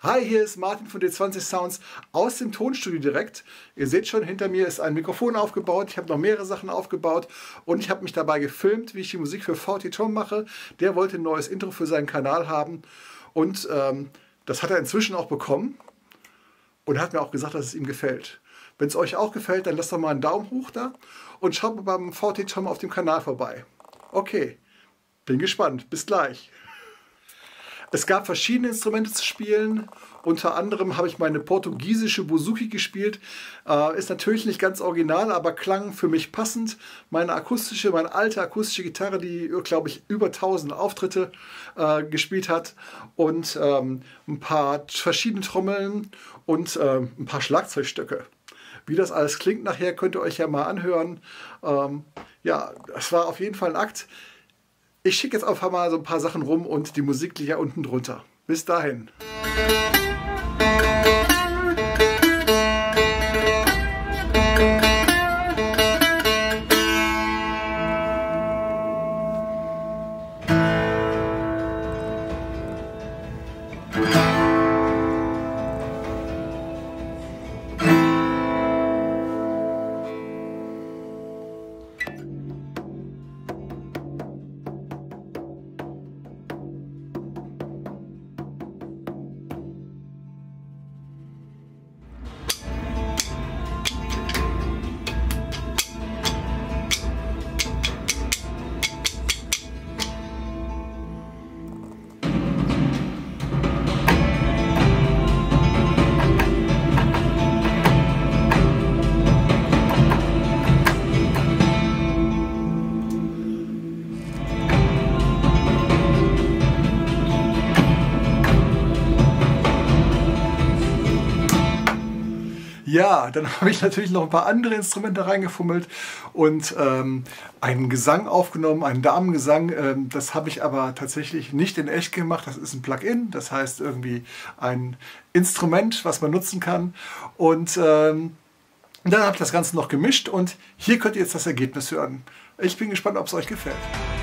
Hi, hier ist Martin von D20 Sounds aus dem Tonstudio direkt. Ihr seht schon, hinter mir ist ein Mikrofon aufgebaut. Ich habe noch mehrere Sachen aufgebaut und ich habe mich dabei gefilmt, wie ich die Musik für VT Tom mache. Der wollte ein neues Intro für seinen Kanal haben und das hat er inzwischen auch bekommen und hat mir auch gesagt, dass es ihm gefällt. Wenn es euch auch gefällt, dann lasst doch mal einen Daumen hoch da und schaut mal beim VT Tom auf dem Kanal vorbei. Okay, bin gespannt. Bis gleich. Es gab verschiedene Instrumente zu spielen. Unter anderem habe ich meine portugiesische Bouzouki gespielt. Ist natürlich nicht ganz original, aber klang für mich passend. Meine alte akustische Gitarre, die, glaube ich, über 1000 Auftritte gespielt hat. Und ein paar verschiedene Trommeln und ein paar Schlagzeugstöcke. Wie das alles klingt nachher, könnt ihr euch ja mal anhören. Ja, es war auf jeden Fall ein Akt. Ich schicke jetzt einfach mal so ein paar Sachen rum und die Musik liegt ja unten drunter. Bis dahin. Ja, dann habe ich natürlich noch ein paar andere Instrumente reingefummelt und einen Gesang aufgenommen, einen Damengesang. Das habe ich aber tatsächlich nicht in echt gemacht. Das ist ein Plugin, das heißt irgendwie ein Instrument, was man nutzen kann. Und dann habe ich das Ganze noch gemischt und hier könnt ihr jetzt das Ergebnis hören. Ich bin gespannt, ob es euch gefällt.